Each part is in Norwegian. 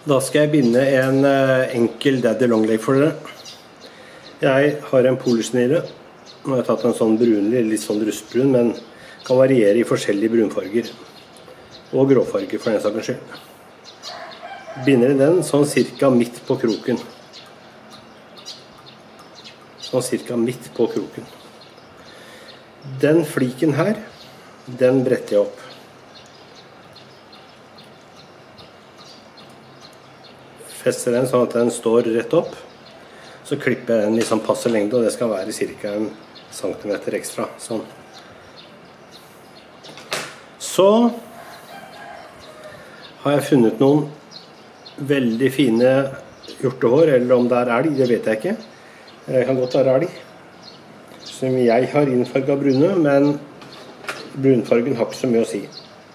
Da skal jeg binde en enkel daddy long leg for dere. Jeg har en polisnire. Nå har jeg tatt en sånn brunlig, litt sånn rustbrun, men kan variere i forskjellige brunfarger. Og gråfarger for den sakens skyld. Binder i den sånn cirka midt på kroken. Sånn cirka midt på kroken. Den fliken her, den bretter jeg opp. Fester den sånn at den står rett opp. Så klipper jeg den i sånn passe lengde, og det skal være cirka 1 centimeter ekstra. Sånn. Så har jeg funnet noen veldig fine hjortehår, eller om det er elg, det vet jeg ikke. Det kan godt være elg. Som jeg har innfarget brune, men brunfargen har ikke så mye å si.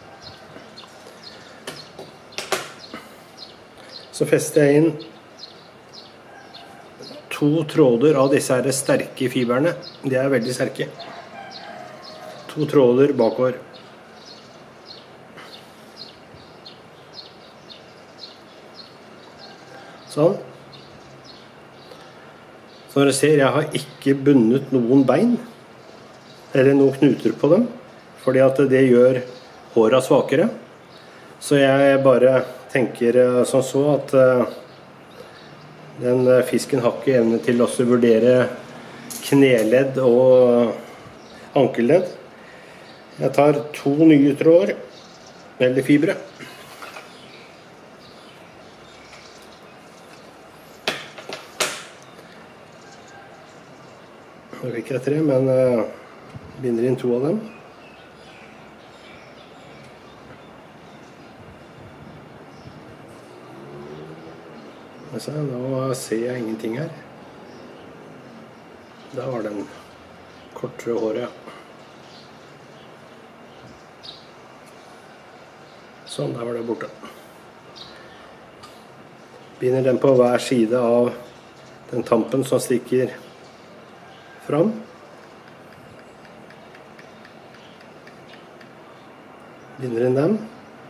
Så fester jeg inn 2 tråder av disse her sterke fiberne. De er veldig sterke. 2 tråder bakover. Sånn. Så dere ser, jeg har ikke bundet noen bein, eller noen knuter på dem, fordi at det gjør håret svakere. Så jeg bare tenker sånn så at den fisken har ikke evne til å vurdere kneledd og ankelledd. Jeg tar 2 nye tråder, eller fibre. Nå fikk jeg 3, men binder inn 2 av dem. Nå ser jeg ingenting her. Der var den kortere håret. Sånn, der var det borte. Binder den på hver side av den tampen som stikker fram. Binder inn dem.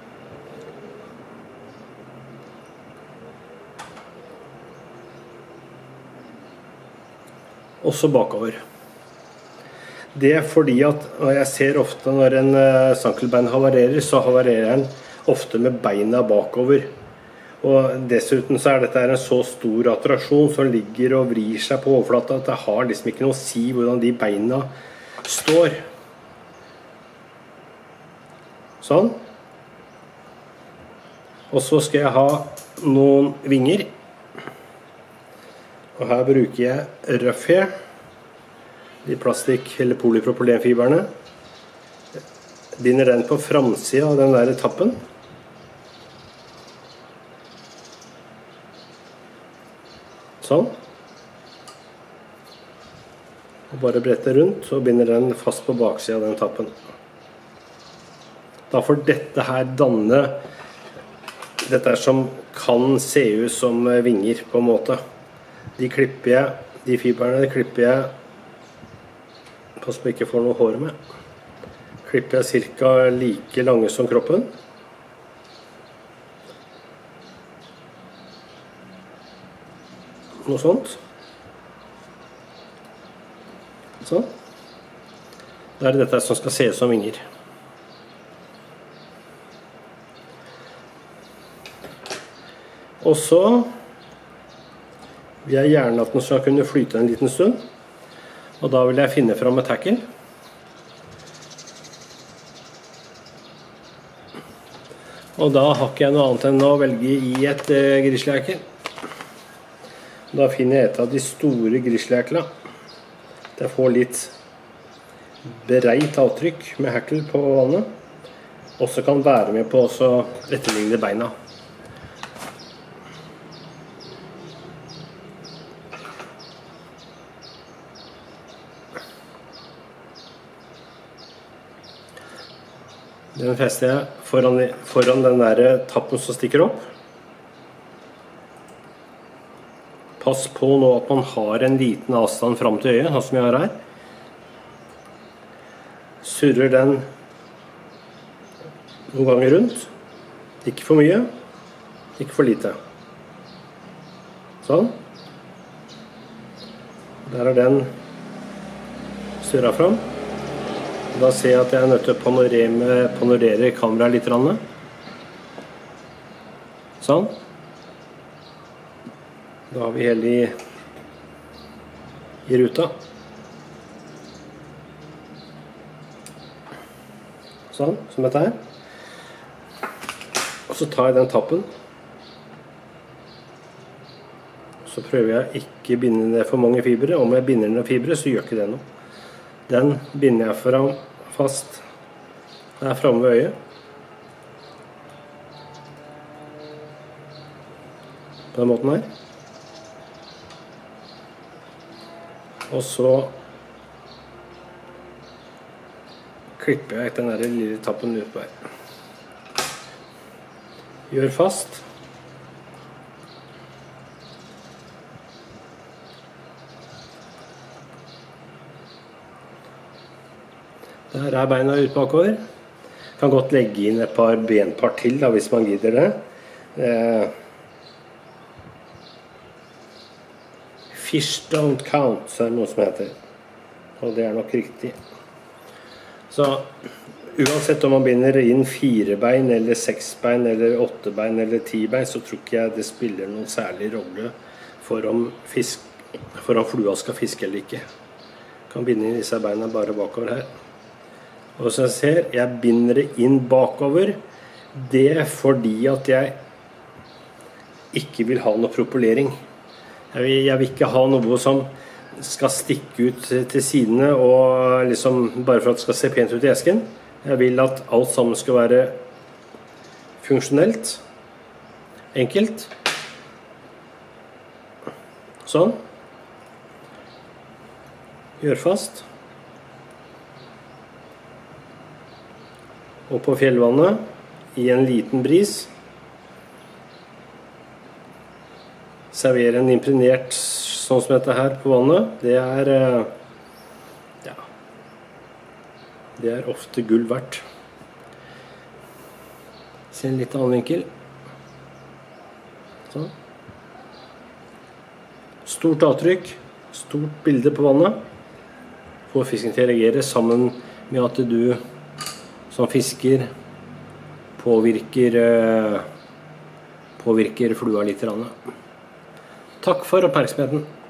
Også bakover. Det er fordi at jeg ser ofte når en sankelbein havarerer, så havarerer den ofte med beina bakover. Og dessuten så er dette en så stor attraksjon som ligger og vrir seg på overflata at det har liksom ikke noe å si hvordan de beina står. Sånn. Og så skal jeg ha noen vinger. Og her bruker jeg røffhair, de plastikk- eller polypropylenfiberne. Binder den på framsiden av den der tappen. Sånn. Og bare bretter rundt, og binder den fast på baksiden av den tappen. Da får dette her danne dette som kan se ut som vinger på en måte. De klipper jeg, de fiberne klipper jeg, pass på ikke får noe hår med, klipper jeg cirka like lange som kroppen. Noe sånt. Sånn. Da er det dette som skal se ut som vinger. Og så vil jeg gjerne at den skal kunne flyte en liten stund. Og da vil jeg finne fram et tackle. Og da har ikke jeg noe annet enn å velge i et grizzlyhackle. Da finner jeg et av de store grizzlyhacklene. Jeg får litt breit avtrykk med hackle på vannet. Og så kan være med på å etterligne beina. Den fester jeg foran den der tappen som stikker opp. Pass på nå at man har en liten avstand fram til øyet, sånn som jeg har her. Surrer den noen ganger rundt. Ikke for mye, ikke for lite. Sånn. Der er den styret fram. Da ser jeg at jeg er nødt til å panorere kameraet litt. Sånn. Da har vi hele i ruta. Sånn, som dette her. Og så tar jeg den tappen. Så prøver jeg ikke binde ned for mange fibre. Om jeg binder ned fibre, så gjør ikke det noe. Den binder jeg fast her fremme ved øyet. På den måten her. Og så klipper jeg den der lille tappen ut på her. Gjør fast. Der er beina ut bakover. Kan godt legge inn et par benpar til da, hvis man gidder det. Fish don't count, så er det noe som heter. Og det er nok riktig. Så uansett om man binder inn 4 bein, eller 6 bein, eller 8 bein, eller 10 bein, så tror ikke jeg det spiller noen særlig rolle for om flua skal fiske eller ikke. Kan binde inn disse beina bare bakover her. Og som jeg ser, jeg binder det inn bakover. Det er fordi at jeg ikke vil ha noe propellering. Jeg vil ikke ha noe som skal stikke ut til sidene, og liksom bare for at det skal se pent ut i esken. Jeg vil at alt sammen skal være funksjonelt, enkelt. Sånn. Gjør fast. Og på fjellvannet, i en liten bris, servere en impregnert sånn som dette her på vannet. Det er, ja, det er ofte gull verdt. Se en litt annen vinkel. Sånn. Stort avtrykk, stort bilde på vannet. Får fisken til å reagere sammen med at du som fisker påvirker flua litt. Takk for oppmerksomheten.